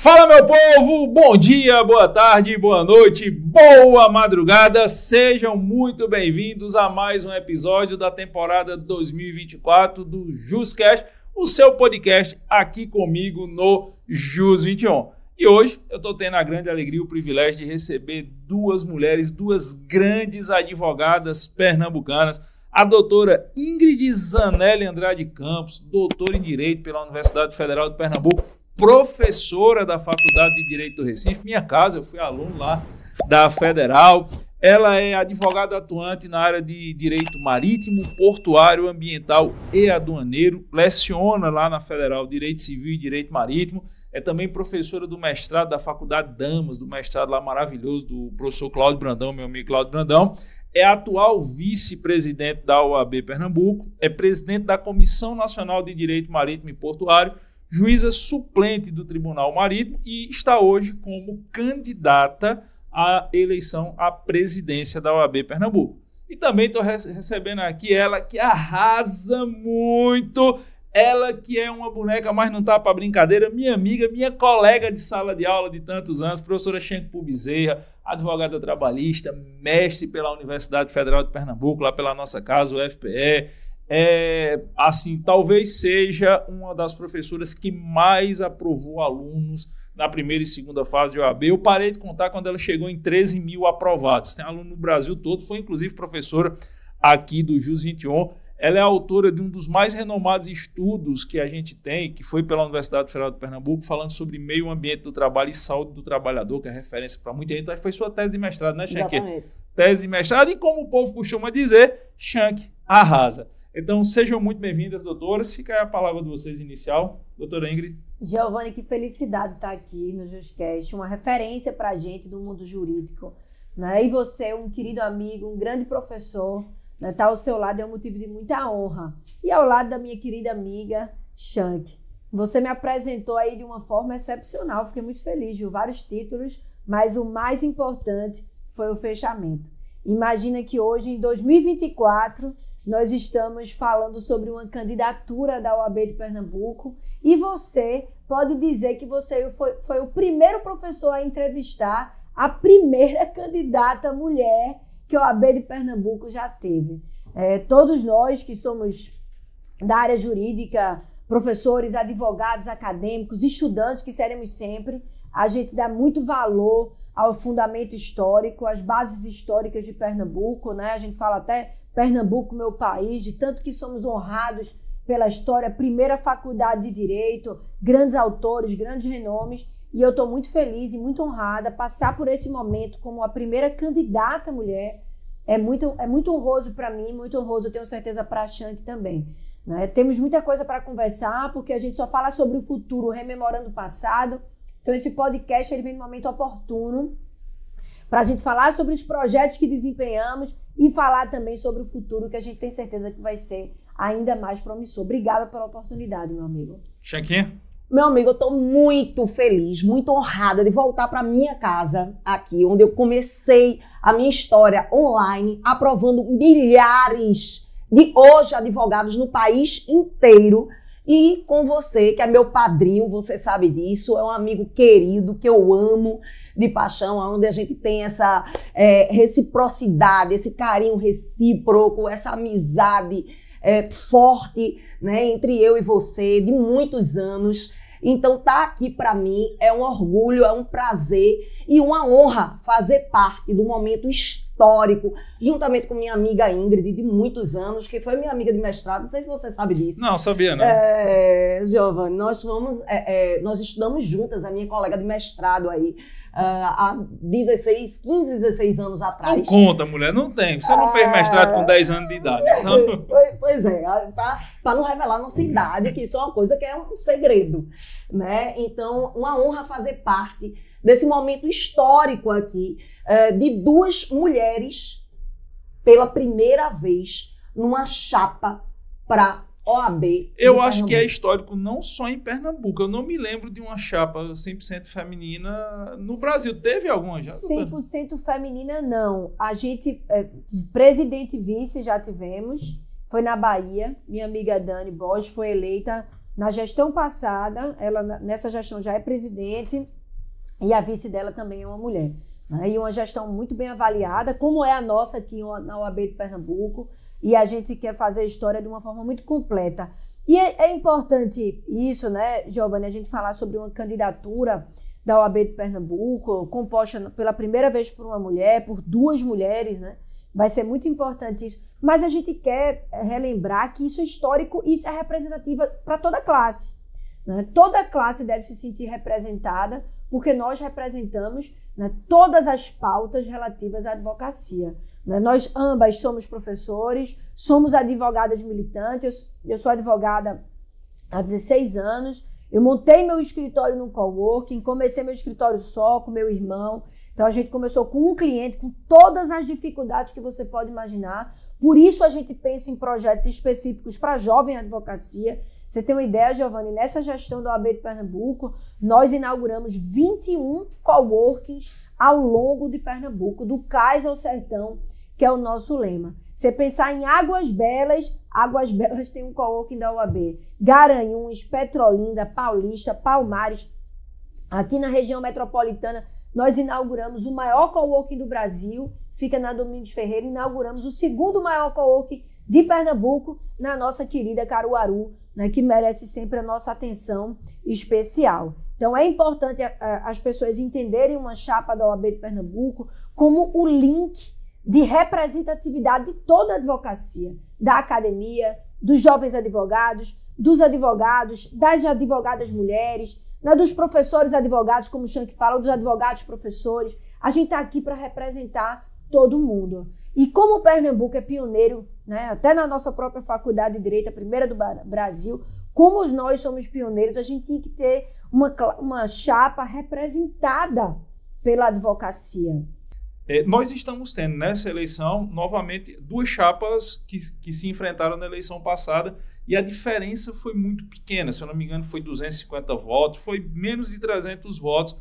Fala, meu povo! Bom dia, boa tarde, boa noite, boa madrugada. Sejam muito bem-vindos a mais um episódio da temporada 2024 do JusCast, o seu podcast aqui comigo no Jus 21. E hoje eu estou tendo a grande alegria e o privilégio de receber duas mulheres, duas grandes advogadas pernambucanas. A doutora Ingrid Zanelli Andrade Campos, doutora em Direito pela Universidade Federal de Pernambuco, professora da Faculdade de Direito do Recife, minha casa, eu fui aluno lá da Federal. Ela é advogada atuante na área de Direito Marítimo, Portuário, Ambiental e Aduaneiro, leciona lá na Federal Direito Civil e Direito Marítimo, é também professora do mestrado da Faculdade Damas, do mestrado lá maravilhoso do professor Cláudio Brandão, meu amigo Cláudio Brandão. É atual vice-presidente da OAB Pernambuco, é presidente da Comissão Nacional de Direito Marítimo e Portuário, juíza suplente do Tribunal Marítimo e está hoje como candidata à eleição à presidência da OAB Pernambuco. E também estou recebendo aqui ela que arrasa muito, ela que é uma boneca, mas não está para brincadeira, minha amiga, minha colega de sala de aula de tantos anos, professora Shenku Bezerra, advogada trabalhista, mestre pela Universidade Federal de Pernambuco, lá pela nossa casa, o UFPE. Assim, talvez seja uma das professoras que mais aprovou alunos na primeira e segunda fase de OAB. Eu parei de contar quando ela chegou em 13 mil aprovados. Tem aluno no Brasil todo, foi inclusive professora aqui do Jus 21. Ela é autora de um dos mais renomados estudos que a gente tem, que foi pela Universidade Federal de Pernambuco, falando sobre meio ambiente do trabalho e saúde do trabalhador, que é referência para muita gente. Foi sua tese de mestrado, né, Shank? Exatamente. Tese de mestrado e, como o povo costuma dizer, Shank arrasa. Então, sejam muito bem-vindas, doutoras. Fica aí a palavra de vocês inicial. Doutora Ingrid. Giovanni, que felicidade estar aqui no JusCast, uma referência para a gente do mundo jurídico, né? E você, um querido amigo, um grande professor, né? Estar ao seu lado é um motivo de muita honra. E ao lado da minha querida amiga, Shank. Você me apresentou aí de uma forma excepcional, fiquei muito feliz, viu? Vários títulos, mas o mais importante foi o fechamento. Imagina que hoje, em 2024... nós estamos falando sobre uma candidatura da OAB de Pernambuco e você pode dizer que você foi o primeiro professor a entrevistar a primeira candidata mulher que a OAB de Pernambuco já teve. Todos nós que somos da área jurídica, professores, advogados, acadêmicos, estudantes, que seremos sempre, a gente dá muito valor ao fundamento histórico, às bases históricas de Pernambuco, né? A gente fala até Pernambuco, meu país, de tanto que somos honrados pela história, primeira faculdade de Direito, grandes autores, grandes renomes, e eu estou muito feliz e muito honrada passar por esse momento como a primeira candidata mulher. É muito honroso para mim, muito honroso, eu tenho certeza, para a Shank também, né? Temos muita coisa para conversar, porque a gente só fala sobre o futuro, rememorando o passado. Então esse podcast ele vem no momento oportuno para a gente falar sobre os projetos que desempenhamos e falar também sobre o futuro, que a gente tem certeza que vai ser ainda mais promissor. Obrigada pela oportunidade, meu amigo. Shankinha? Meu amigo, eu estou muito feliz, muito honrada de voltar para minha casa aqui, onde eu comecei a minha história online, aprovando milhares de hoje advogados no país inteiro. E com você, que é meu padrinho, você sabe disso, é um amigo querido, que eu amo de paixão, onde a gente tem essa reciprocidade, esse carinho recíproco, essa amizade forte, né, entre eu e você, de muitos anos. Então, tá aqui para mim é um orgulho, é um prazer e uma honra fazer parte do momento histórico, juntamente com minha amiga Ingrid, de muitos anos, que foi minha amiga de mestrado. Não sei se você sabe disso. Não, sabia, não. Giovanni, nós estudamos juntas, a minha colega de mestrado aí, há 15, 16 anos atrás. Não conta, mulher, não tem. Você não fez mestrado com 10 anos de idade. Não. Pois é, para não revelar nossa idade, que isso é uma coisa que é um segredo, né? Então, uma honra fazer parte desse momento histórico aqui, de duas mulheres, pela primeira vez, numa chapa para OAB. Eu acho que é histórico não só em Pernambuco. Eu não me lembro de uma chapa 100% feminina no Brasil. Teve alguma já? 100% feminina, não. A gente, presidente e vice já tivemos. Foi na Bahia. Minha amiga Dani Bosch foi eleita Na gestão passada, ela nessa gestão já é presidente e a vice dela também é uma mulher. Né? E uma gestão muito bem avaliada, como é a nossa aqui na OAB de Pernambuco, e a gente quer fazer a história de uma forma muito completa. E é importante isso, né, Giovanni, a gente falar sobre uma candidatura da OAB de Pernambuco, composta pela primeira vez por uma mulher, por 2 mulheres, né? Vai ser muito importante isso. Mas a gente quer relembrar que isso é histórico e isso é representativo para toda a classe. Né? Toda classe deve se sentir representada, porque nós representamos, né, todas as pautas relativas à advocacia. Né? Nós ambas somos professores, somos advogadas militantes. Eu sou advogada há 16 anos. Eu montei meu escritório no coworking, comecei meu escritório só com meu irmão. Então a gente começou com um cliente, com todas as dificuldades que você pode imaginar. Por isso a gente pensa em projetos específicos para jovem advocacia. Você tem uma ideia, Giovanni? Nessa gestão da OAB de Pernambuco, nós inauguramos 21 coworkings ao longo de Pernambuco, do cais ao sertão, que é o nosso lema. Você pensar em Águas Belas tem um coworking da OAB. Garanhuns, Petrolinda, Paulista, Palmares. Aqui na região metropolitana, nós inauguramos o maior coworking do Brasil, fica na Domingos Ferreira. Inauguramos o 2º maior coworking de Pernambuco, na nossa querida Caruaru, né, que merece sempre a nossa atenção especial. Então é importante as pessoas entenderem uma chapa da OAB de Pernambuco como o link de representatividade de toda a advocacia, da academia, dos jovens advogados, dos advogados, das advogadas mulheres, né, dos professores advogados, como o Shank fala, dos advogados professores. A gente está aqui para representar todo mundo. E como o Pernambuco é pioneiro, né, até na nossa própria faculdade de Direito, a primeira do Brasil, como nós somos pioneiros, a gente tinha que ter uma chapa representada pela advocacia. Nós estamos tendo nessa eleição, novamente, 2 chapas que se enfrentaram na eleição passada e a diferença foi muito pequena. Se eu não me engano, foi 250 votos, foi menos de 300 votos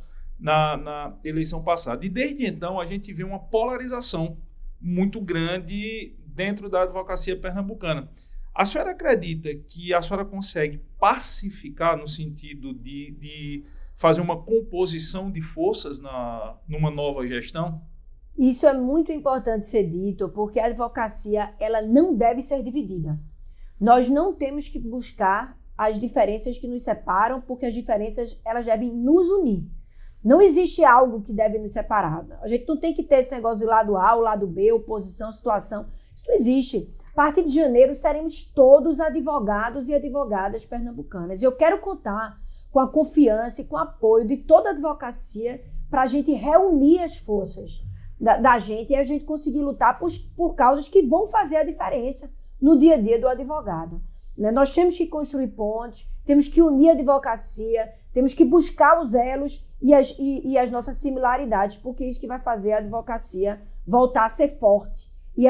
na eleição passada. E desde então, a gente vê uma polarização muito grande dentro da advocacia pernambucana. A senhora acredita que a senhora consegue pacificar no sentido de fazer uma composição de forças numa nova gestão? Isso é muito importante ser dito, porque a advocacia ela não deve ser dividida. Nós não temos que buscar as diferenças que nos separam, porque as diferenças elas devem nos unir. Não existe algo que deve nos separar. A gente não tem que ter esse negócio de lado A, o lado B, oposição, situação. Isso não existe. A partir de janeiro seremos todos advogados e advogadas pernambucanas. Eu quero contar com a confiança e com o apoio de toda a advocacia para a gente reunir as forças da gente e a gente conseguir lutar por causas que vão fazer a diferença no dia a dia do advogado. Nós temos que construir pontes, temos que unir a advocacia, temos que buscar os elos e as nossas similaridades, porque é isso que vai fazer a advocacia voltar a ser forte e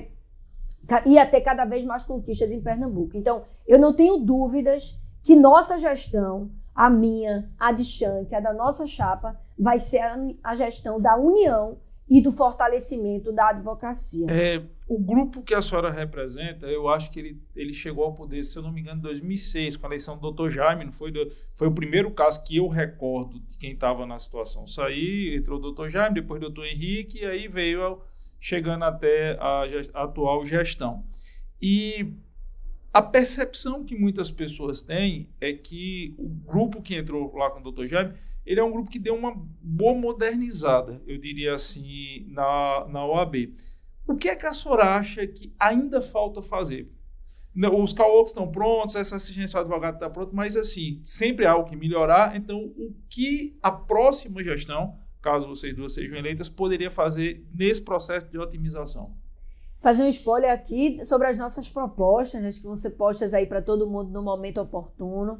a ter cada vez mais conquistas em Pernambuco. Então, eu não tenho dúvidas que nossa gestão, a minha, a de Shank, a da nossa chapa, vai ser a gestão da união e do fortalecimento da advocacia. O grupo que a senhora representa, eu acho que ele chegou ao poder, se eu não me engano, em 2006, com a eleição do Dr. Jaime, não foi? Foi o primeiro caso que eu recordo de quem estava na situação. Saiu, entrou o Dr. Jaime, depois o Dr. Henrique, e aí veio chegando até a atual gestão. E a percepção que muitas pessoas têm é que o grupo que entrou lá com o Dr. Jaime, ele é um grupo que deu uma boa modernizada, eu diria assim, na OAB. O que é que a senhora acha que ainda falta fazer? Os coworks estão prontos, essa assistência ao advogado está pronta, mas assim, sempre há algo que melhorar. Então, o que a próxima gestão, caso vocês duas sejam eleitas, poderia fazer nesse processo de otimização? Fazer um spoiler aqui sobre as nossas propostas, acho que vão ser postas aí para todo mundo no momento oportuno.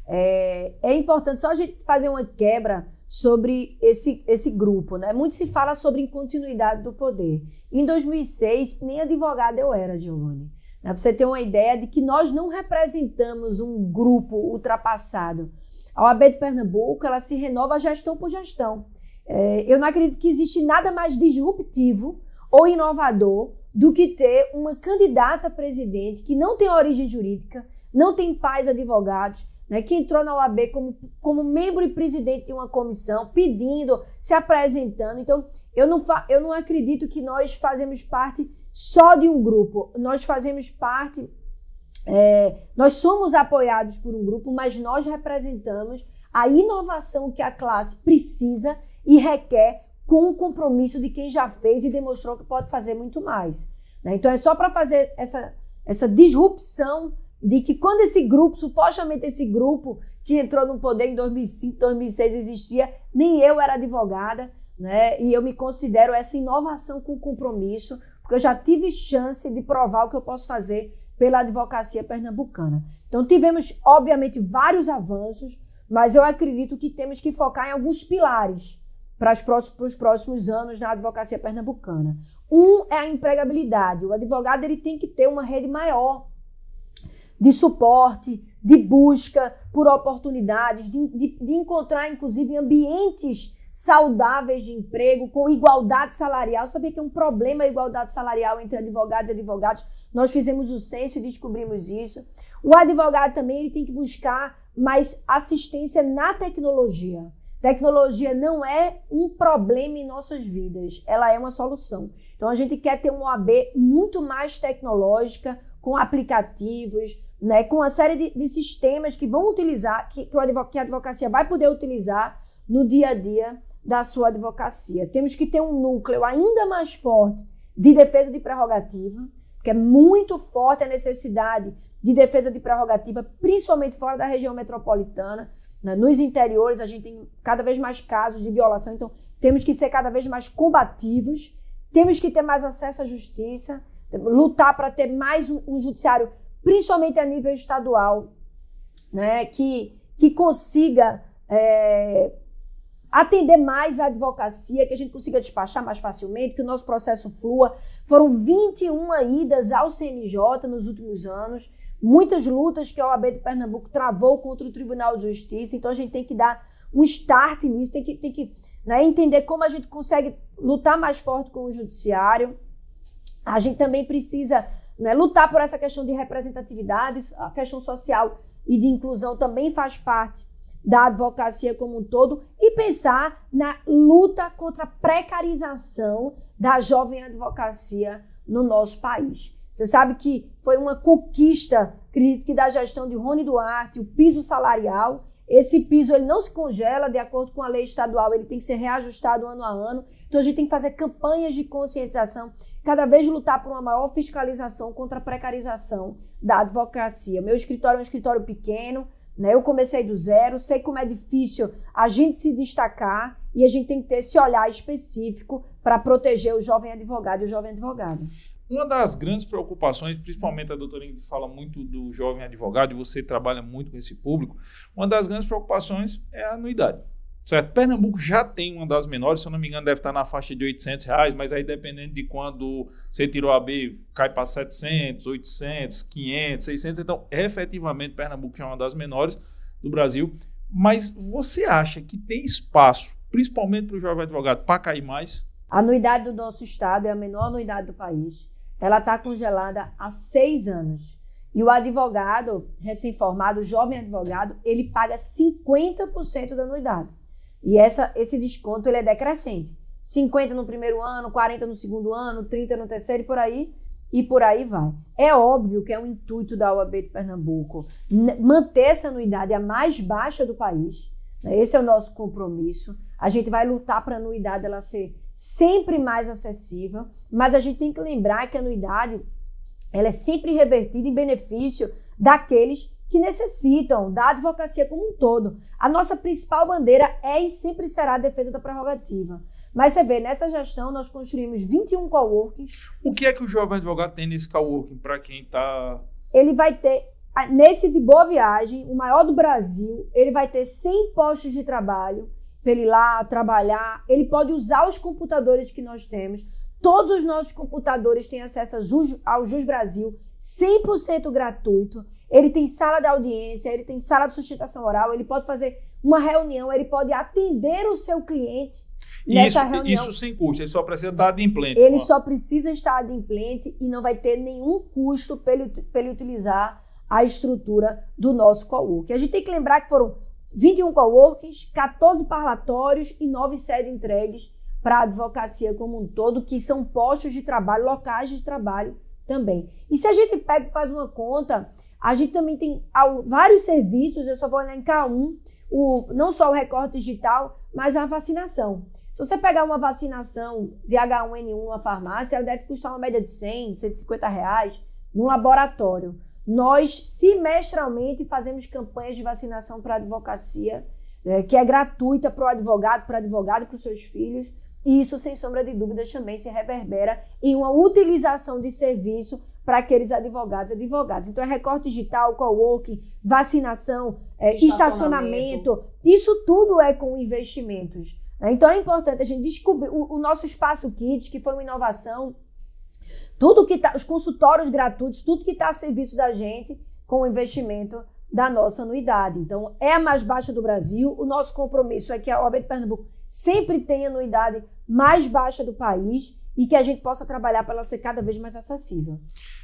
É importante só a gente fazer uma quebra sobre esse grupo, né? Muito se fala sobre incontinuidade do poder. Em 2006, nem advogada eu era, Giovanni. Para você ter uma ideia de que nós não representamos um grupo ultrapassado. A OAB de Pernambuco, ela se renova gestão por gestão. Eu não acredito que existe nada mais disruptivo ou inovador do que ter uma candidata a presidente que não tem origem jurídica, não tem pais advogados, né, que entrou na OAB como membro e presidente de uma comissão, pedindo, se apresentando. Então, eu não acredito que nós fazemos parte só de um grupo. Nós fazemos parte, nós somos apoiados por um grupo, mas nós representamos a inovação que a classe precisa e requer com o compromisso de quem já fez e demonstrou que pode fazer muito mais, né? Então, é só para fazer essa disrupção de que quando esse grupo, supostamente esse grupo que entrou no poder em 2005, 2006 existia, nem eu era advogada, né? E eu me considero essa inovação com compromisso, porque eu já tive chance de provar o que eu posso fazer pela advocacia pernambucana. Então, tivemos, obviamente, vários avanços, mas eu acredito que temos que focar em alguns pilares para os próximos anos na advocacia pernambucana. Um é a empregabilidade. O advogado ele tem que ter uma rede maior de suporte, de busca por oportunidades, de encontrar, inclusive, ambientes saudáveis de emprego, com igualdade salarial. Sabia que é um problema a igualdade salarial entre advogados e advogados? Nós fizemos o censo e descobrimos isso. O advogado também ele tem que buscar mais assistência na tecnologia. Tecnologia não é um problema em nossas vidas, ela é uma solução. Então, a gente quer ter uma OAB muito mais tecnológica, com aplicativos, né, com uma série de sistemas que vão utilizar, que a advocacia vai poder utilizar no dia a dia da sua advocacia. Temos que ter um núcleo ainda mais forte de defesa de prerrogativa, porque é muito forte a necessidade de defesa de prerrogativa, principalmente fora da região metropolitana. Nos interiores, a gente tem cada vez mais casos de violação, então temos que ser cada vez mais combativos, temos que ter mais acesso à justiça, lutar para ter mais um judiciário, principalmente a nível estadual, né, que consiga atender mais a advocacia, que a gente consiga despachar mais facilmente, que o nosso processo flua. Foram 21 idas ao CNJ nos últimos anos, muitas lutas que a OAB de Pernambuco travou contra o Tribunal de Justiça, então a gente tem que dar um start nisso, tem que né, entender como a gente consegue lutar mais forte com o judiciário. A gente também precisa, né, lutar por essa questão de representatividade, a questão social e de inclusão também faz parte da advocacia como um todo, e pensar na luta contra a precarização da jovem advocacia no nosso país. Você sabe que foi uma conquista, acredito que da gestão de Rony Duarte, o piso salarial. Esse piso ele não se congela de acordo com a lei estadual, ele tem que ser reajustado ano a ano. Então a gente tem que fazer campanhas de conscientização, cada vez lutar por uma maior fiscalização contra a precarização da advocacia. Meu escritório é um escritório pequeno, né? Eu comecei do zero, sei como é difícil a gente se destacar e a gente tem que ter esse olhar específico para proteger o jovem advogado e o jovem advogado. Uma das grandes preocupações, principalmente a doutora Ingrid fala muito do jovem advogado, e você trabalha muito com esse público, uma das grandes preocupações é a anuidade. Certo? Pernambuco já tem uma das menores, se eu não me engano, deve estar na faixa de R$800, mas aí dependendo de quando você tirou a B, cai para 700, 800, 500, 600. Então, efetivamente, Pernambuco já é uma das menores do Brasil. Mas você acha que tem espaço, principalmente para o jovem advogado, para cair mais? A anuidade do nosso estado é a menor anuidade do país. Ela está congelada há 6 anos. E o advogado recém-formado, o jovem advogado, ele paga 50% da anuidade. E esse desconto ele é decrescente. 50 no primeiro ano, 40 no segundo ano, 30 no terceiro e por aí vai. É óbvio que é um intuito da OAB de Pernambuco manter essa anuidade a mais baixa do país. Esse é o nosso compromisso. A gente vai lutar para a anuidade ela ser sempre mais acessível, mas a gente tem que lembrar que a anuidade ela é sempre revertida em benefício daqueles que necessitam da advocacia como um todo. A nossa principal bandeira é e sempre será a defesa da prerrogativa. Mas você vê, nessa gestão nós construímos 21 coworkings. O que é que o jovem advogado tem nesse coworking para quem está... Ele vai ter, nesse de Boa Viagem, o maior do Brasil, ele vai ter 100 postos de trabalho para ele ir lá trabalhar. Ele pode usar os computadores que nós temos. Todos os nossos computadores têm acesso ao Jus Brasil, 100% gratuito. Ele tem sala de audiência, ele tem sala de sustentação oral, ele pode fazer uma reunião, ele pode atender o seu cliente nessa reunião. Isso sem custo, ele só precisa estar adimplente. Ele só precisa estar adimplente e não vai ter nenhum custo para ele utilizar a estrutura do nosso coworking. A gente tem que lembrar que foram 21 coworkings, 14 parlatórios e 9 sedes entregues para a advocacia como um todo, que são postos de trabalho, locais de trabalho também. E se a gente pega e faz uma conta, a gente também tem vários serviços, eu só vou elencar não só o recorte digital, mas a vacinação. Se você pegar uma vacinação de H1N1 numa farmácia, ela deve custar uma média de 100, 150 reais no laboratório. Nós, semestralmente, fazemos campanhas de vacinação para a advocacia, que é gratuita para o advogado, para os seus filhos, e isso, sem sombra de dúvidas, também se reverbera em uma utilização de serviço para aqueles advogados e advogadas. Então, é recorte digital, coworking, vacinação, estacionamento, isso tudo é com investimentos. Então, é importante a gente descobrir o nosso Espaço Kids, que foi uma inovação, tudo que tá, os consultórios gratuitos, tudo que está a serviço da gente com o investimento da nossa anuidade. Então, é a mais baixa do Brasil. O nosso compromisso é que a OAB de Pernambuco sempre tenha a anuidade mais baixa do país e que a gente possa trabalhar para ela ser cada vez mais acessível.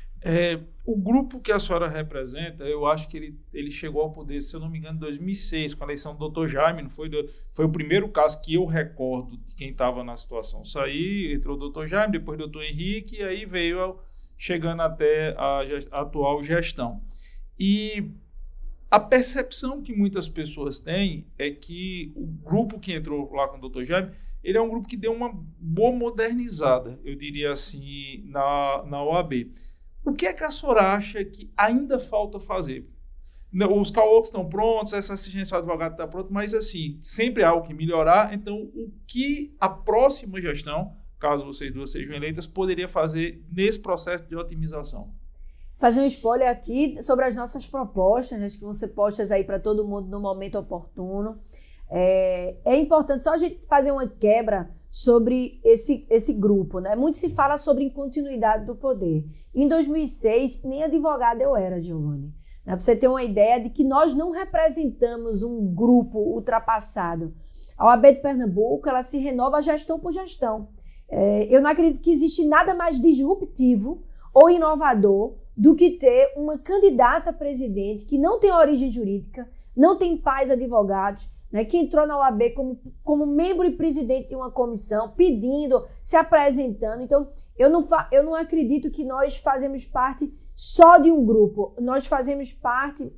O grupo que a senhora representa, eu acho que ele chegou ao poder, se eu não me engano, em 2006, com a eleição do Dr. Jaime, não foi? Foi o primeiro caso que eu recordo de quem estava na situação. Saiu, entrou o Dr. Jaime, depois o Dr. Henrique, e aí veio chegando até a atual gestão. E a percepção que muitas pessoas têm é que o grupo que entrou lá com o Dr. Jaime, ele é um grupo que deu uma boa modernizada, eu diria assim, na OAB. O que é que a senhora acha que ainda falta fazer? Os coworks estão prontos, essa assistência ao advogado está pronta, mas assim, sempre há algo que melhorar. Então, o que a próxima gestão, caso vocês duas sejam eleitas, poderia fazer nesse processo de otimização? Fazer um spoiler aqui sobre as nossas propostas, acho que vão ser postas aí para todo mundo no momento oportuno. É importante só a gente fazer uma quebra sobre esse grupo, né? Muito se fala sobre incontinuidade do poder. Em 2006, nem advogada eu era, Giovanni. Para você ter uma ideia de que nós não representamos um grupo ultrapassado. A OAB de Pernambuco, ela se renova gestão por gestão. Eu não acredito que existe nada mais disruptivo ou inovador do que ter uma candidata a presidente que não tem origem jurídica, não tem pais advogados, né, que entrou na OAB como membro e presidente de uma comissão, pedindo, se apresentando. Então, eu não acredito que nós fazemos parte só de um grupo. Nós fazemos parte,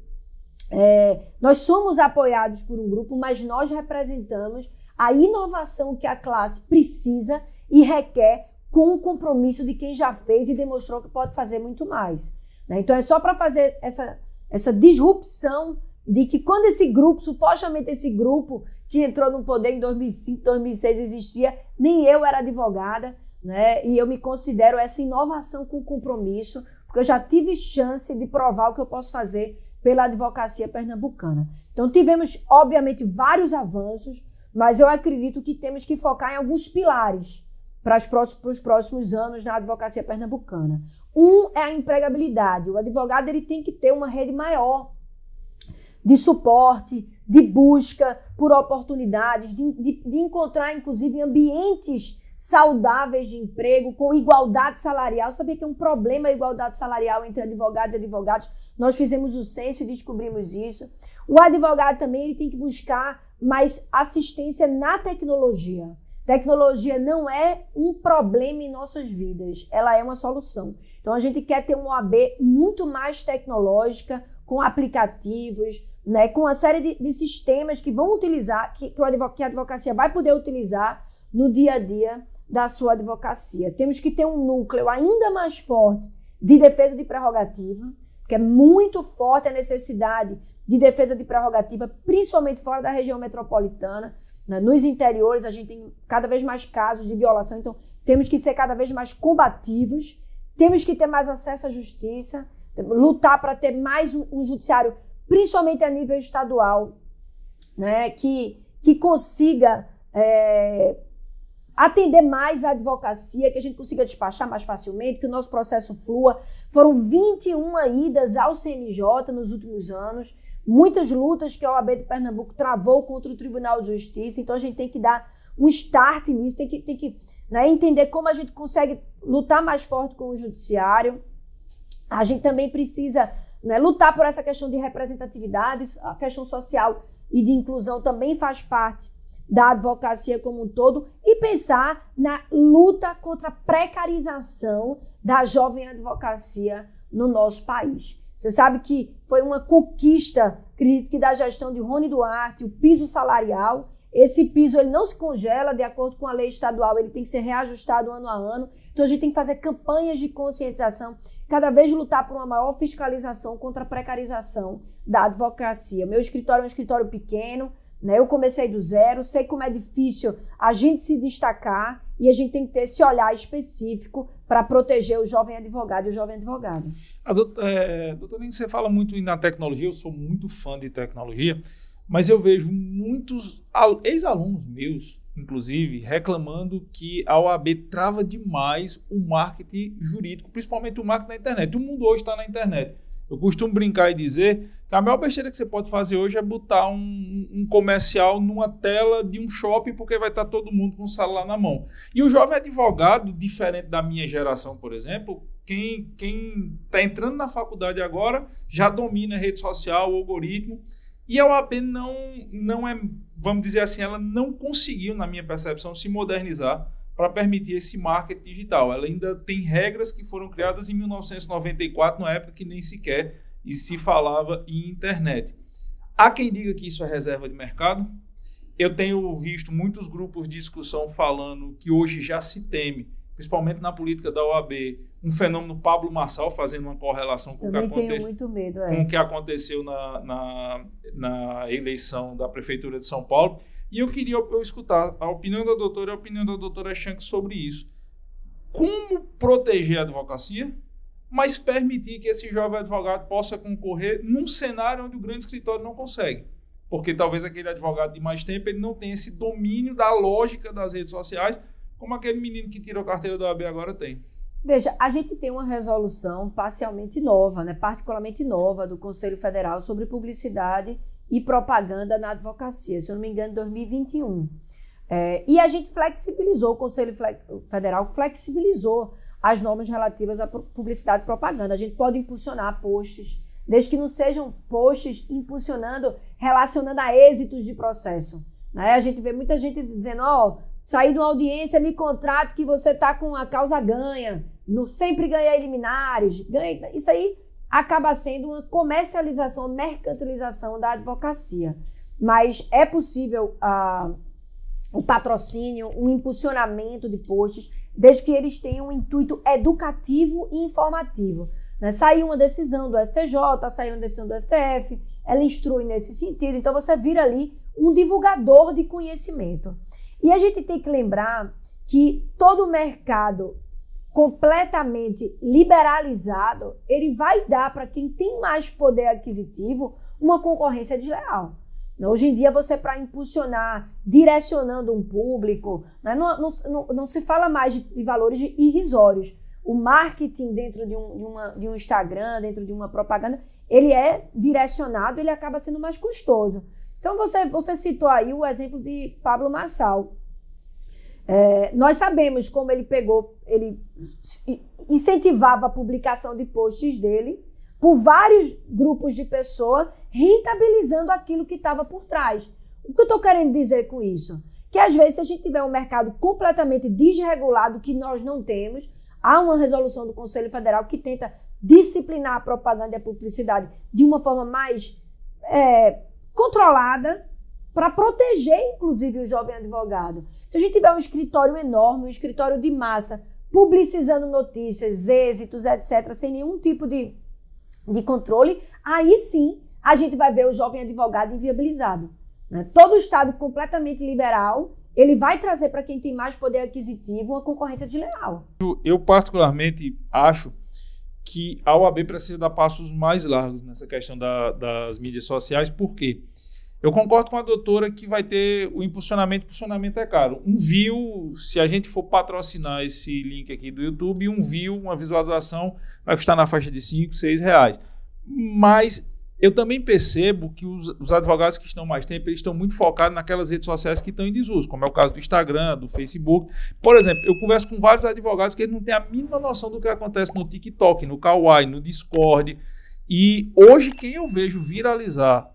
nós somos apoiados por um grupo, mas nós representamos a inovação que a classe precisa e requer com o compromisso de quem já fez e demonstrou que pode fazer muito mais, né? Então, é só para fazer essa disrupção de que quando esse grupo, supostamente esse grupo que entrou no poder em 2005, 2006 existia, nem eu era advogada, né? E eu me considero essa inovação com compromisso, porque eu já tive chance de provar o que eu posso fazer pela advocacia pernambucana. Então tivemos, obviamente, vários avanços, mas eu acredito que temos que focar em alguns pilares para os próximos anos na advocacia pernambucana. Um é a empregabilidade. O advogado ele tem que ter uma rede maior de suporte, de busca por oportunidades, de encontrar, inclusive, ambientes saudáveis de emprego, com igualdade salarial. Sabia que é um problema a igualdade salarial entre advogados e advogados? Nós fizemos o censo e descobrimos isso. O advogado também ele tem que buscar mais assistência na tecnologia. Tecnologia não é um problema em nossas vidas, ela é uma solução. Então, a gente quer ter uma OAB muito mais tecnológica, com aplicativos, né, com uma série de sistemas que vão utilizar, que a advocacia vai poder utilizar no dia a dia da sua advocacia. Temos que ter um núcleo ainda mais forte de defesa de prerrogativa, porque é muito forte a necessidade de defesa de prerrogativa, principalmente fora da região metropolitana. Né? Nos interiores, a gente tem cada vez mais casos de violação, então temos que ser cada vez mais combativos, temos que ter mais acesso à justiça, lutar para ter mais um judiciário, principalmente a nível estadual, né, que consiga atender mais a advocacia, que a gente consiga despachar mais facilmente, que o nosso processo flua. Foram 21 idas ao CNJ nos últimos anos, muitas lutas que a OAB de Pernambuco travou contra o Tribunal de Justiça, então a gente tem que dar um start nisso, tem que né, entender como a gente consegue lutar mais forte com o judiciário. A gente também precisa né? Lutar por essa questão de representatividade, a questão social e de inclusão também faz parte da advocacia como um todo, e pensar na luta contra a precarização da jovem advocacia no nosso país. Você sabe que foi uma conquista, acredito que da gestão de Rony Duarte, o piso salarial. Esse piso ele não se congela, de acordo com a lei estadual, ele tem que ser reajustado ano a ano. Então a gente tem que fazer campanhas de conscientização, cada vez lutar por uma maior fiscalização contra a precarização da advocacia. Meu escritório é um escritório pequeno, né? Eu comecei do zero, sei como é difícil a gente se destacar e a gente tem que ter esse olhar específico para proteger o jovem advogado e o jovem advogado. Doutora, você fala muito na tecnologia, eu sou muito fã de tecnologia, mas eu vejo muitos ex-alunos meus, inclusive, reclamando que a OAB trava demais o marketing jurídico, principalmente o marketing na internet. O mundo hoje está na internet. Eu costumo brincar e dizer que a maior besteira que você pode fazer hoje é botar um comercial numa tela de um shopping, porque vai estar todo mundo com o celular na mão. E o jovem advogado, diferente da minha geração, por exemplo, quem está entrando na faculdade agora já domina a rede social, o algoritmo. E a OAB não é, vamos dizer assim, ela não conseguiu, na minha percepção, se modernizar para permitir esse marketing digital. Ela ainda tem regras que foram criadas em 1994, na época que nem sequer se falava em internet. Há quem diga que isso é reserva de mercado. Eu tenho visto muitos grupos de discussão falando que hoje já se teme, principalmente na política da OAB, um fenômeno Pablo Marçal, fazendo uma correlação com o que aconteceu na eleição da Prefeitura de São Paulo. E eu queria escutar a opinião da doutora e a opinião da doutora Shank sobre isso. Como proteger a advocacia, mas permitir que esse jovem advogado possa concorrer num cenário onde o grande escritório não consegue? Porque talvez aquele advogado de mais tempo ele não tenha esse domínio da lógica das redes sociais, como aquele menino que tirou a carteira da OAB agora tem. Veja, a gente tem uma resolução parcialmente nova, né, particularmente nova, do Conselho Federal sobre publicidade e propaganda na advocacia, se eu não me engano, em 2021. E a gente flexibilizou, o Conselho Federal flexibilizou as normas relativas à publicidade e propaganda. A gente pode impulsionar posts, desde que não sejam posts impulsionando, relacionando a êxitos de processo. Né? A gente vê muita gente dizendo, saí de uma audiência, me contrate que você está com a causa ganha, não sempre ganha liminares, isso aí acaba sendo uma comercialização, mercantilização da advocacia. Mas é possível o patrocínio, um impulsionamento de posts, desde que eles tenham um intuito educativo e informativo. Né? Saiu uma decisão do STJ, saiu uma decisão do STF, ela instrui nesse sentido, então você vira ali um divulgador de conhecimento. E a gente tem que lembrar que todo mercado completamente liberalizado, ele vai dar para quem tem mais poder aquisitivo uma concorrência desleal. Hoje em dia, você para impulsionar, direcionando um público, né, não se fala mais de valores irrisórios. O marketing dentro de um Instagram, dentro de uma propaganda, ele é direcionado, ele acaba sendo mais custoso. Então, você citou aí o exemplo de Pablo Marçal. Nós sabemos como ele incentivava a publicação de posts dele por vários grupos de pessoas, rentabilizando aquilo que estava por trás. O que eu estou querendo dizer com isso? Que às vezes, se a gente tiver um mercado completamente desregulado, que nós não temos, há uma resolução do Conselho Federal que tenta disciplinar a propaganda e a publicidade de uma forma mais controlada, para proteger, inclusive, o jovem advogado. Se a gente tiver um escritório enorme, um escritório de massa, publicizando notícias, êxitos, etc., sem nenhum tipo de controle, aí sim a gente vai ver o jovem advogado inviabilizado. Né? Todo o Estado completamente liberal, ele vai trazer para quem tem mais poder aquisitivo uma concorrência desleal. Eu particularmente acho que a OAB precisa dar passos mais largos nessa questão das mídias sociais. Por quê? Eu concordo com a doutora que vai ter o impulsionamento é caro. Um view, se a gente for patrocinar esse link aqui do YouTube, um view, uma visualização, vai custar na faixa de R$5, R$6. Mas eu também percebo que os advogados que estão mais tempo, eles estão muito focados naquelas redes sociais que estão em desuso, como é o caso do Instagram, do Facebook. Por exemplo, eu converso com vários advogados que eles não têm a mínima noção do que acontece no TikTok, no Kawaii, no Discord. E hoje quem eu vejo viralizar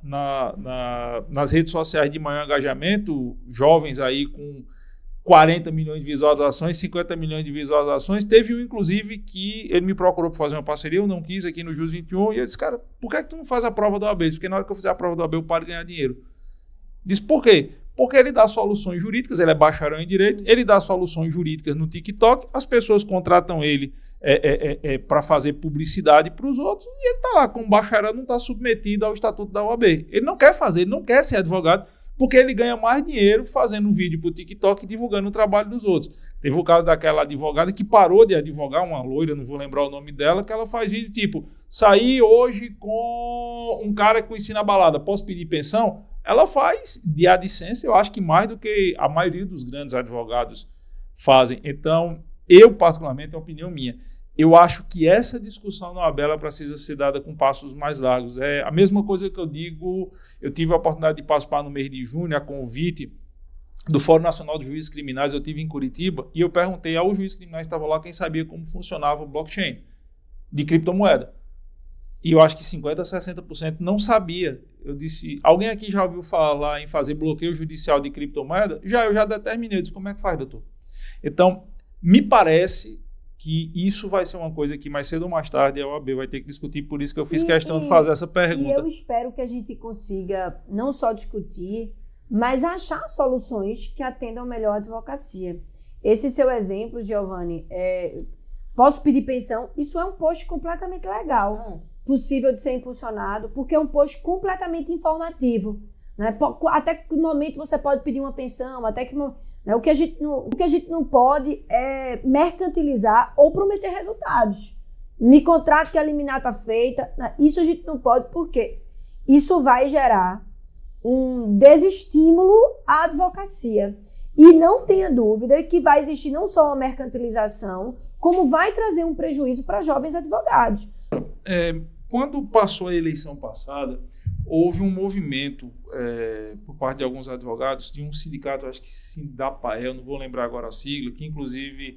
nas redes sociais de maior engajamento, jovens aí com 40 milhões de visualizações, 50 milhões de visualizações, teve um inclusive que ele me procurou para fazer uma parceria, eu não quis aqui no JUS 21, e eu disse, cara, por que tu não faz a prova da OAB? Porque na hora que eu fizer a prova da OAB eu paro de ganhar dinheiro. Disse, por quê? Porque ele dá soluções jurídicas, ele é bacharel em direito, ele dá soluções jurídicas no TikTok, as pessoas contratam ele para fazer publicidade para os outros, e ele está lá como bacharel, não está submetido ao estatuto da OAB. Ele não quer fazer, ele não quer ser advogado, porque ele ganha mais dinheiro fazendo um vídeo para o TikTok e divulgando o trabalho dos outros. Teve o caso daquela advogada que parou de advogar, uma loira, não vou lembrar o nome dela, que ela faz vídeo tipo, saí hoje com um cara que ensina balada, posso pedir pensão? Ela faz de AdSense, eu acho que mais do que a maioria dos grandes advogados fazem. Então, eu particularmente, é uma opinião minha, eu acho que essa discussão na OAB precisa ser dada com passos mais largos. É a mesma coisa que eu digo, eu tive a oportunidade de participar no mês de junho, a convite do Fórum Nacional de Juízes Criminais, eu tive em Curitiba, e eu perguntei ao juiz criminal que estava lá quem sabia como funcionava o blockchain de criptomoeda. E eu acho que 50% a 60% não sabia. Eu disse, alguém aqui já ouviu falar em fazer bloqueio judicial de criptomoeda? Eu já determinei. Eu disse, como é que faz, doutor? Então, me parece que isso vai ser uma coisa que mais cedo ou mais tarde a OAB vai ter que discutir, por isso que eu fiz questão de fazer essa pergunta. E eu espero que a gente consiga não só discutir, mas achar soluções que atendam melhor a advocacia. Esse seu exemplo, Giovanni, posso pedir pensão? Isso é um post completamente legal, possível de ser impulsionado, porque é um post completamente informativo. Né? Até que momento você pode pedir uma pensão, até que... Né? O que a gente não pode é mercantilizar ou prometer resultados. Me contrato que a liminar está feita. Né? Isso a gente não pode, porque isso vai gerar um desestímulo à advocacia. E não tenha dúvida que vai existir não só uma mercantilização, como vai trazer um prejuízo para jovens advogados. Quando passou a eleição passada, houve um movimento por parte de alguns advogados, de um sindicato, acho que Sindapael, não vou lembrar agora a sigla, que inclusive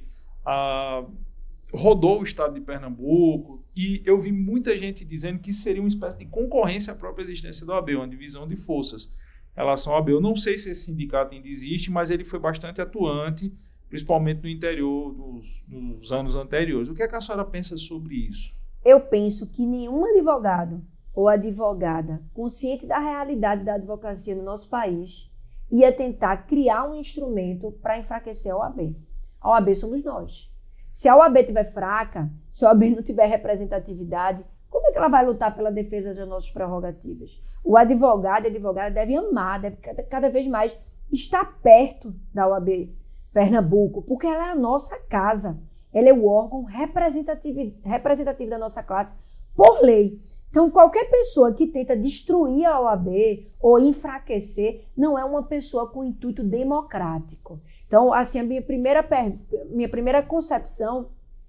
rodou o estado de Pernambuco, e eu vi muita gente dizendo que seria uma espécie de concorrência à própria existência da OAB, uma divisão de forças em relação à OAB. Eu não sei se esse sindicato ainda existe, mas ele foi bastante atuante, principalmente no interior dos anos anteriores. O que é que a senhora pensa sobre isso? Eu penso que nenhum advogado ou advogada consciente da realidade da advocacia no nosso país ia tentar criar um instrumento para enfraquecer a OAB. A OAB somos nós. Se a OAB estiver fraca, se a OAB não tiver representatividade, como é que ela vai lutar pela defesa das nossas prerrogativas? O advogado e a advogada devem amar, deve cada vez mais estar perto da OAB Pernambuco, porque ela é a nossa casa. Ela é o órgão representativo da nossa classe por lei. Então, qualquer pessoa que tenta destruir a OAB ou enfraquecer não é uma pessoa com intuito democrático. Então, assim, a minha primeira concepção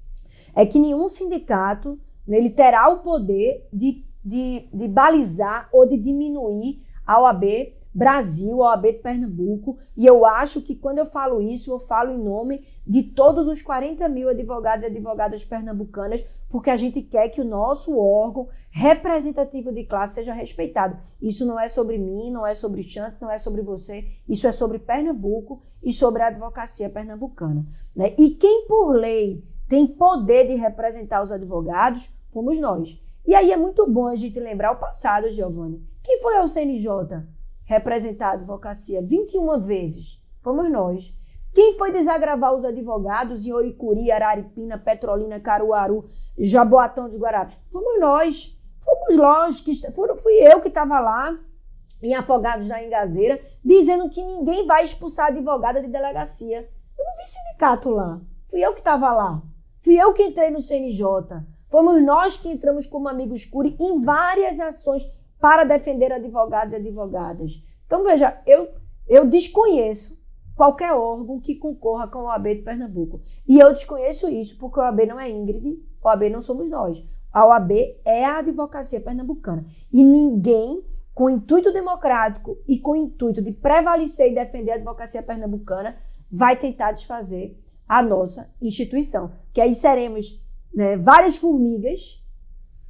é que nenhum sindicato, né, ele terá o poder de balizar ou de diminuir a OAB Brasil, a OAB de Pernambuco, e eu acho que quando eu falo isso, eu falo em nome de todos os 40 mil advogados e advogadas pernambucanas, porque a gente quer que o nosso órgão representativo de classe seja respeitado. Isso não é sobre mim, não é sobre Chante, não é sobre você, isso é sobre Pernambuco e sobre a advocacia pernambucana. Né? E quem por lei tem poder de representar os advogados, fomos nós. E aí é muito bom a gente lembrar o passado, Giovanni. Quem foi ao CNJ representar a advocacia 21 vezes? Fomos nós. Quem foi desagravar os advogados em Oricuri, Araripina, Petrolina, Caruaru, Jaboatão dos Guarapes? Fomos nós. Fomos nós. Fui eu que estava lá, em Afogados da Engazeira, dizendo que ninguém vai expulsar a advogada de delegacia. Eu não vi sindicato lá. Fui eu que estava lá. Fui eu que entrei no CNJ. Fomos nós que entramos como Amigos Curi em várias ações para defender advogados e advogadas. Então, veja, eu desconheço qualquer órgão que concorra com a OAB de Pernambuco. E eu desconheço isso porque a OAB não é Ingrid, a OAB não somos nós. A OAB é a advocacia pernambucana. E ninguém, com intuito democrático e com intuito de prevalecer e defender a advocacia pernambucana, vai tentar desfazer a nossa instituição. Que aí seremos, né, várias formigas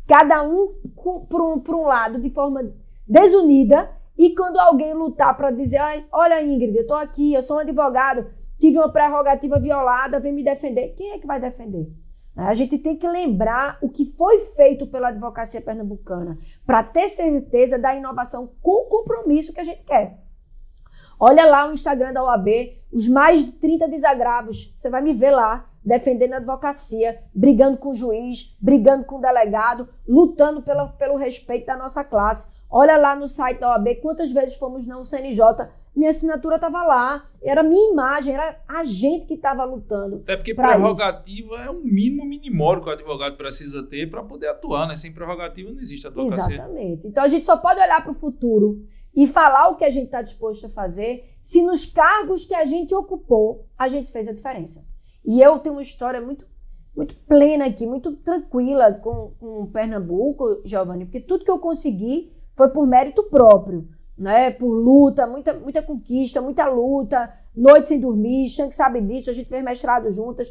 cada um por um lado, de forma desunida, e quando alguém lutar para dizer, olha, Ingrid, eu estou aqui, eu sou um advogado, tive uma prerrogativa violada, vem me defender. Quem é que vai defender? A gente tem que lembrar o que foi feito pela advocacia pernambucana para ter certeza da inovação com o compromisso que a gente quer. Olha lá o Instagram da OAB, os mais de 30 desagravos. Você vai me ver lá, defendendo a advocacia, brigando com o juiz, brigando com o delegado, lutando pelo respeito da nossa classe. Olha lá no site da OAB, quantas vezes fomos no CNJ, minha assinatura estava lá, era minha imagem, era a gente que estava lutando. Até porque prerrogativa é o mínimo minimório que o advogado precisa ter para poder atuar, né? Sem prerrogativa não existe advocacia. Exatamente. Então a gente só pode olhar para o futuro e falar o que a gente está disposto a fazer se nos cargos que a gente ocupou, a gente fez a diferença. E eu tenho uma história muito, muito plena aqui, muito tranquila com Pernambuco, Giovanni, porque tudo que eu consegui foi por mérito próprio, né? Por luta, muita conquista, muita luta, noite sem dormir, Shank sabe disso, a gente fez mestrado juntas,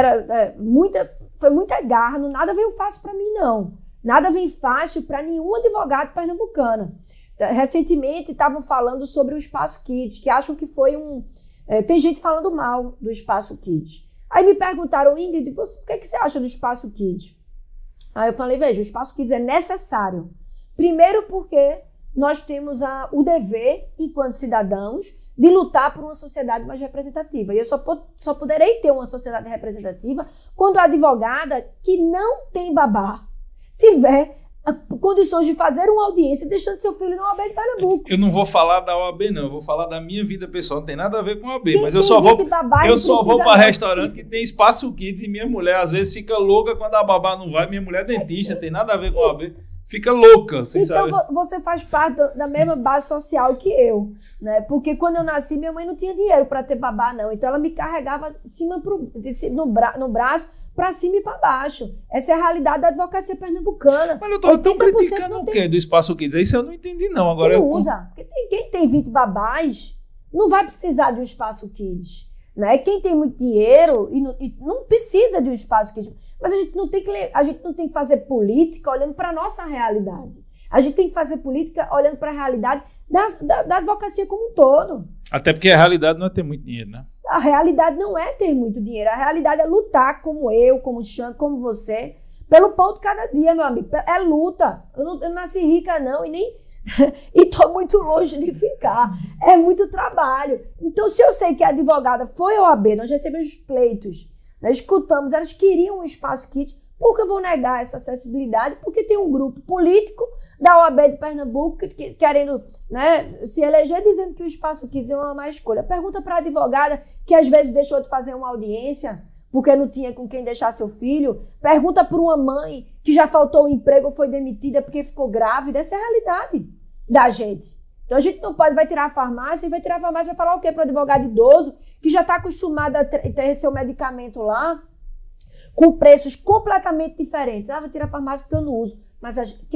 foi muita garra, nada veio fácil para mim, não. Nada vem fácil para nenhum advogado pernambucano. Recentemente estavam falando sobre o Espaço Kids, que acham que foi tem gente falando mal do Espaço Kids. Aí me perguntaram, Ingrid, o que você acha do Espaço Kids? Aí eu falei, veja, o Espaço Kids é necessário. Primeiro porque nós temos o dever, enquanto cidadãos, de lutar por uma sociedade mais representativa. E eu só poderei ter uma sociedade representativa quando a advogada que não tem babá tiver condições de fazer uma audiência deixando seu filho na OAB de Pernambuco. Eu não vou falar da OAB, não. Eu vou falar da minha vida pessoal. Não tem nada a ver com a OAB. Mas eu só vou para restaurante que tem Espaço Kids e minha mulher às vezes fica louca quando a babá não vai. Minha mulher é dentista, tem nada a ver com a OAB. Fica louca, sem saber. Então você faz parte da mesma base social que eu, né? Porque quando eu nasci, minha mãe não tinha dinheiro para ter babá, não. Então ela me carregava no braço para cima e para baixo. Essa é a realidade da advocacia pernambucana. Mas eu estou criticando o quê do Espaço Kids? Isso eu não entendi, não. Agora não usa. Porque quem tem 20 babás não vai precisar de um Espaço Kids, né? Quem tem muito dinheiro e não precisa de um Espaço Kids. Mas a gente não tem que fazer política olhando para a nossa realidade. A gente tem que fazer política olhando para a realidade da advocacia como um todo. Até porque a realidade não é ter muito dinheiro, né? A realidade não é ter muito dinheiro. A realidade é lutar como eu, como o Shank, como você, pelo pão de cada dia, meu amigo. É luta. Eu não nasci rica, não, e nem... e estou muito longe de ficar. É muito trabalho. Então, se eu sei que a advogada foi ao OAB, nós recebemos pleitos, nós escutamos, elas queriam um Espaço Kids, por que eu vou negar essa acessibilidade? Porque tem um grupo político da OAB de Pernambuco querendo, né, se eleger dizendo que o Espaço Kids é uma má escolha. Pergunta para a advogada que às vezes deixou de fazer uma audiência porque não tinha com quem deixar seu filho. Pergunta para uma mãe que já faltou o emprego ou foi demitida porque ficou grávida. Essa é a realidade da gente. Então a gente não vai tirar a farmácia e vai falar o quê para o advogado idoso que já está acostumado a ter seu medicamento lá com preços completamente diferentes. Vai tirar a farmácia porque eu não uso. Mas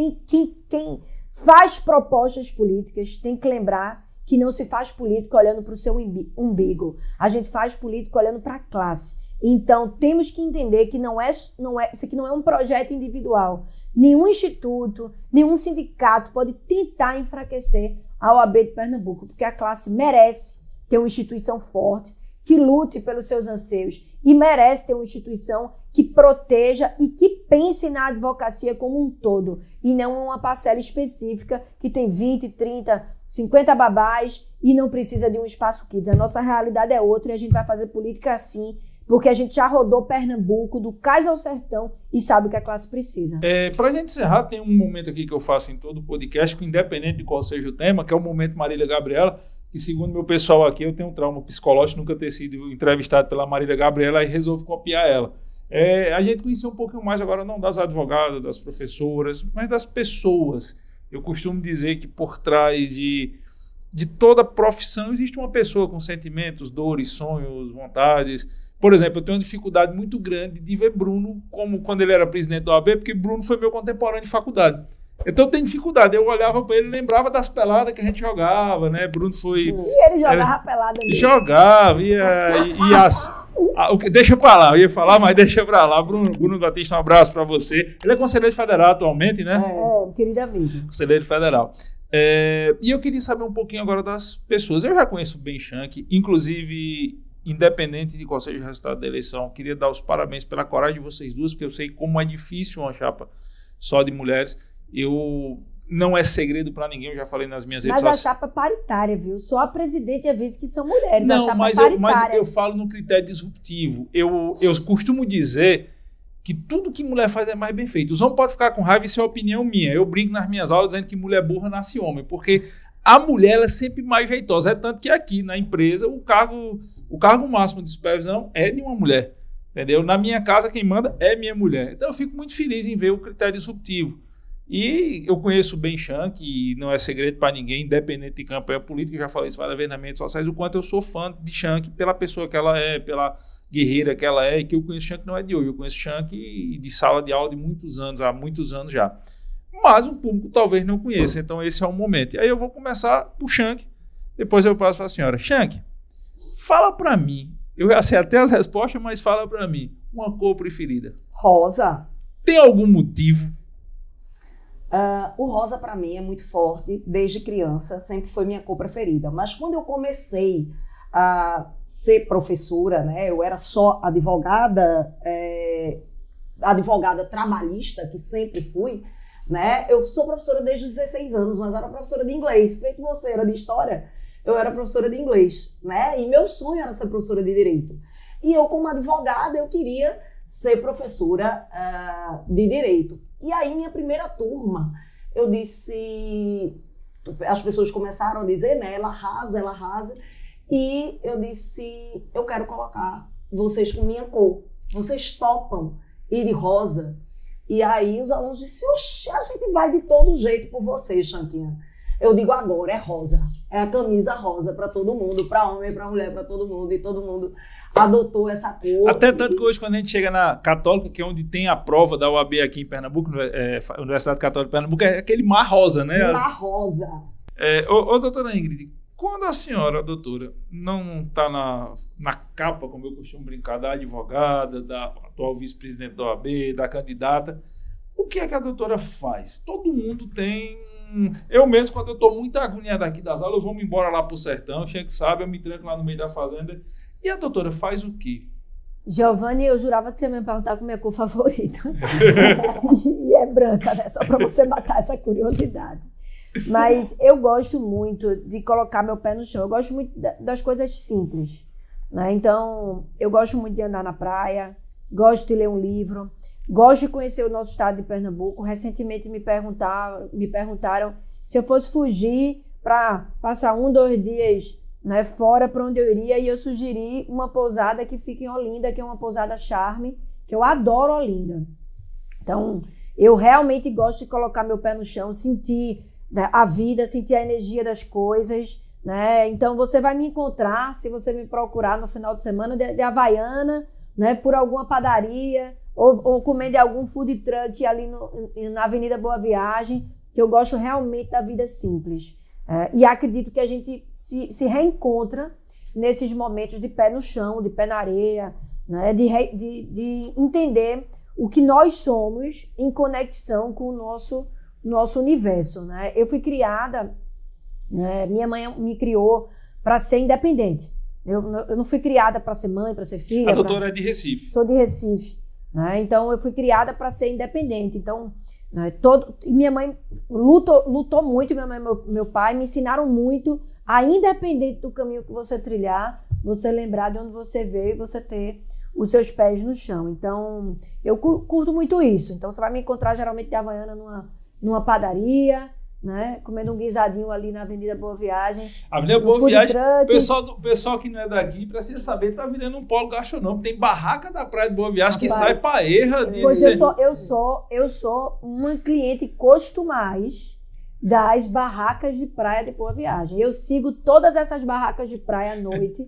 quem faz propostas políticas tem que lembrar que não se faz política olhando para o seu umbigo. A gente faz política olhando para a classe. Então temos que entender que isso aqui não é um projeto individual. Nenhum instituto, nenhum sindicato pode tentar enfraquecer a OAB de Pernambuco, porque a classe merece ter uma instituição forte, que lute pelos seus anseios e merece ter uma instituição que proteja e que pense na advocacia como um todo e não uma parcela específica que tem 20, 30, 50 babás e não precisa de um Espaço Kids. A nossa realidade é outra e a gente vai fazer política assim, porque a gente já rodou Pernambuco, do cais ao sertão, e sabe o que a classe precisa. Para a gente encerrar, tem um momento aqui que eu faço em todo o podcast, que independente de qual seja o tema, que é o momento Marília Gabriela, que segundo meu pessoal aqui, eu tenho um trauma psicológico, nunca ter sido entrevistado pela Marília Gabriela, e resolvo copiar ela. A gente conheceu um pouquinho mais agora, não das advogadas, das professoras, mas das pessoas. Eu costumo dizer que por trás de toda profissão existe uma pessoa com sentimentos, dores, sonhos, vontades. Por exemplo, eu tenho uma dificuldade muito grande de ver Bruno como quando ele era presidente da OAB, porque Bruno foi meu contemporâneo de faculdade. Então eu tenho dificuldade. Eu olhava para ele e lembrava das peladas que a gente jogava, né? Bruno foi... E ele jogava pelada mesmo. Jogava, Deixa pra lá, eu ia falar, mas deixa pra lá. Bruno Batista, um abraço pra você. Ele é conselheiro federal atualmente, né? Querido amigo. Conselheiro federal. E eu queria saber um pouquinho agora das pessoas. Eu já conheço bem Shanky, inclusive, independente de qual seja o resultado da eleição, queria dar os parabéns pela coragem de vocês duas, porque eu sei como é difícil uma chapa só de mulheres. Não é segredo para ninguém, eu já falei nas minhas redes sociais. Mas a chapa é paritária, viu? Só a presidente e a vice que são mulheres. Não, a chapa mas, é paritária. mas eu falo no critério disruptivo. Eu costumo dizer que tudo que mulher faz é mais bem feito. Os homens podem ficar com raiva, isso é opinião minha. Eu brinco nas minhas aulas dizendo que mulher burra nasce homem, porque a mulher ela é sempre mais jeitosa. É tanto que aqui na empresa o cargo máximo de supervisão é de uma mulher. Entendeu? Na minha casa quem manda é minha mulher. Então eu fico muito feliz em ver o critério disruptivo. E eu conheço bem Shanky, e não é segredo para ninguém, independente de campanha política, eu já falei isso várias vezes nas redes sociais, o quanto eu sou fã de Shanky pela pessoa que ela é, pela guerreira que ela é, e que eu conheço Shanky não é de hoje, eu conheço Shanky de sala de aula de muitos anos, há muitos anos já. Mas o público talvez não conheça, então esse é o momento. E aí eu vou começar por Shanky, depois eu passo para a senhora. Shanky, fala para mim, eu já sei até as respostas, mas fala para mim, uma cor preferida? Rosa. Tem algum motivo? O rosa para mim é muito forte, desde criança, sempre foi minha cor preferida. Mas quando eu comecei a ser professora, né, eu era só advogada trabalhista, que sempre fui, né, eu sou professora desde os 16 anos, mas era professora de inglês. Feito você era de história, eu era professora de inglês, né, e meu sonho era ser professora de direito. E eu, como advogada, eu queria ser professora de direito. E aí, minha primeira turma, eu disse... As pessoas começaram a dizer, né? Ela arrasa. E eu disse, eu quero colocar vocês com minha cor. Vocês topam ir de rosa? E aí, os alunos disseram, oxe, a gente vai de todo jeito por vocês, Shanquinha. Eu digo agora, é rosa. É a camisa rosa para todo mundo, para homem, para mulher, para todo mundo. E todo mundo adotou essa cor. Até tanto que hoje, quando a gente chega na Católica, que é onde tem a prova da UAB aqui em Pernambuco, Universidade Católica de Pernambuco, é aquele mar rosa, né? Mar rosa. Doutora Ingrid, quando a senhora, doutora, não está na capa, como eu costumo brincar, da advogada, da atual vice-presidente da OAB, da candidata, o que é que a doutora faz? Todo mundo tem... Eu mesmo, quando eu estou muito agoniado aqui das aulas, eu vou me embora lá para o sertão, chega que sabe, eu me tranco lá no meio da fazenda. E a doutora faz o quê? Giovanni, eu jurava que você ia me perguntar qual é a minha cor favorita. E é branca, né? Só para você matar essa curiosidade. Mas eu gosto muito de colocar meu pé no chão. Eu gosto muito das coisas simples, né? Então, eu gosto muito de andar na praia, gosto de ler um livro, gosto de conhecer o nosso estado de Pernambuco. Recentemente me perguntaram se eu fosse fugir para passar 2 dias, né, fora, para onde eu iria, e eu sugeri uma pousada que fica em Olinda, que é uma pousada charme, que eu adoro Olinda. Então, eu realmente gosto de colocar meu pé no chão, sentir, né, a vida, sentir a energia das coisas, né? Então, você vai me encontrar, se você me procurar no final de semana, de Havaiana, né, por alguma padaria, ou comendo algum food truck ali na Avenida Boa Viagem, que eu gosto realmente da vida simples. E acredito que a gente se reencontra nesses momentos de pé no chão, de pé na areia, né? de entender o que nós somos em conexão com o nosso universo. Né? Eu fui criada, né? Minha mãe me criou para ser independente. Eu não fui criada para ser mãe, para ser filha. A doutora é de Recife. Sou de Recife. Né? Então, eu fui criada para ser independente. Então, minha mãe lutou muito, minha mãe e meu pai me ensinaram muito a, independente do caminho que você trilhar, você lembrar de onde você veio e você ter os seus pés no chão. Então, eu curto muito isso. Então, você vai me encontrar geralmente de Havaiana numa padaria, né? Comendo um guisadinho ali na Avenida Boa Viagem. Avenida Boa Viagem, o pessoal que não é daqui precisa saber, tá virando um polo gastronômico. Tem barraca da Praia de Boa Viagem que sai para erra. Pois eu sou uma cliente costumais das barracas de praia de Boa Viagem. Eu sigo todas essas barracas de praia à noite.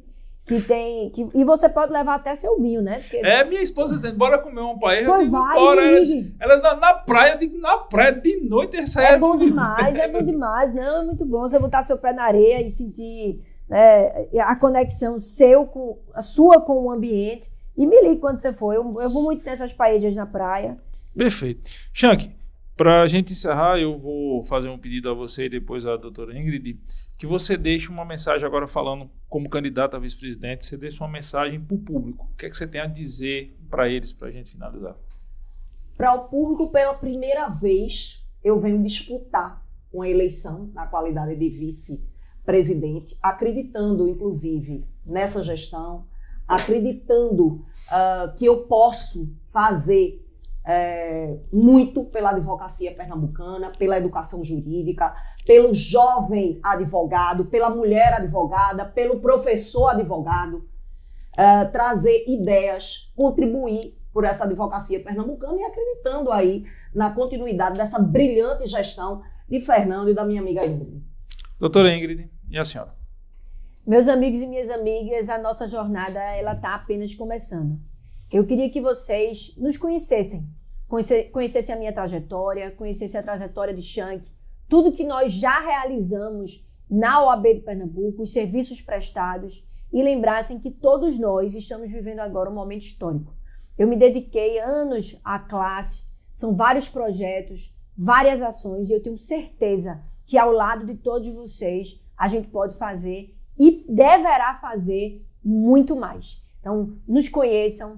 E você pode levar até seu vinho, né? Porque... minha esposa dizendo, bora comer uma paella. Pois bora. Ela na praia, eu digo, na praia de noite. É bom demais, é bom demais. Não, é muito bom você botar seu pé na areia e sentir a conexão sua com o ambiente. E me ligue quando você for. Eu vou muito nessas paellas na praia. Perfeito. Shanky, para a gente encerrar, eu vou fazer um pedido a você e depois à doutora Ingrid, que você deixe uma mensagem agora falando como candidato a vice-presidente, você deixe uma mensagem para o público. O que é que você tem a dizer para eles, para a gente finalizar? Para o público, pela primeira vez, eu venho disputar uma eleição na qualidade de vice-presidente, acreditando, inclusive, nessa gestão, acreditando que eu posso fazer muito pela advocacia pernambucana, pela educação jurídica, pelo jovem advogado, pela mulher advogada, pelo professor advogado, trazer ideias, contribuir por essa advocacia pernambucana e acreditando aí na continuidade dessa brilhante gestão de Fernando e da minha amiga Ingrid. Doutora Ingrid, e a senhora? Meus amigos e minhas amigas, a nossa jornada ela está apenas começando. Eu queria que vocês nos conhecessem, conhecessem a minha trajetória, conhecessem a trajetória de Shanky, tudo que nós já realizamos na OAB de Pernambuco, os serviços prestados, e lembrassem que todos nós estamos vivendo agora um momento histórico. Eu me dediquei anos à classe, são vários projetos, várias ações, e eu tenho certeza que ao lado de todos vocês a gente pode fazer e deverá fazer muito mais. Então, nos conheçam,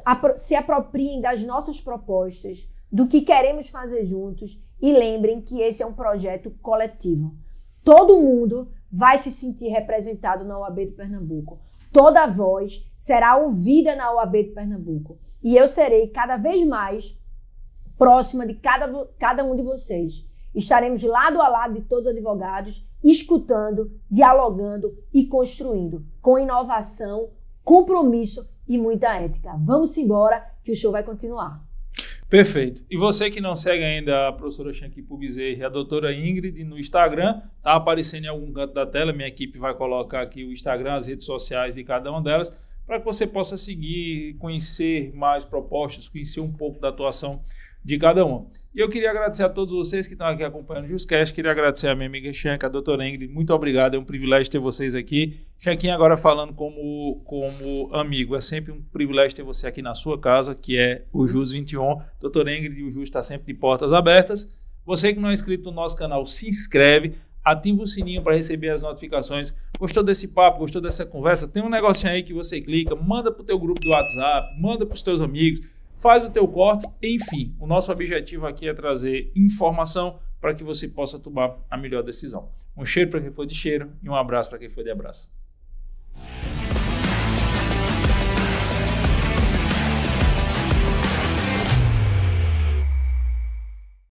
se apropriem das nossas propostas, do que queremos fazer juntos e lembrem que esse é um projeto coletivo. Todo mundo vai se sentir representado na OAB de Pernambuco. Toda voz será ouvida na OAB de Pernambuco. E eu serei cada vez mais próxima de cada um de vocês. Estaremos lado a lado de todos os advogados, escutando, dialogando e construindo, com inovação, compromisso e muita ética. Vamos embora, que o show vai continuar. Perfeito. E você que não segue ainda a professora Shanky Bezerra e a doutora Ingrid no Instagram, tá aparecendo em algum canto da tela, minha equipe vai colocar aqui o Instagram, as redes sociais de cada uma delas, para que você possa seguir, conhecer mais propostas, conhecer um pouco da atuação de cada uma. E eu queria agradecer a todos vocês que estão aqui acompanhando o JustCast, queria agradecer a minha amiga Shanky, a doutora Ingrid, muito obrigado, é um privilégio ter vocês aqui. Shanky agora falando como amigo, é sempre um privilégio ter você aqui na sua casa, que é o JUS 21. Doutora Ingrid, o JUS está sempre de portas abertas. Você que não é inscrito no nosso canal, se inscreve, ativa o sininho para receber as notificações. Gostou desse papo, gostou dessa conversa? Tem um negocinho aí que você clica, manda para o teu grupo do WhatsApp, manda para os teus amigos, faz o teu corte, enfim. O nosso objetivo aqui é trazer informação para que você possa tomar a melhor decisão. Um cheiro para quem for de cheiro e um abraço para quem for de abraço.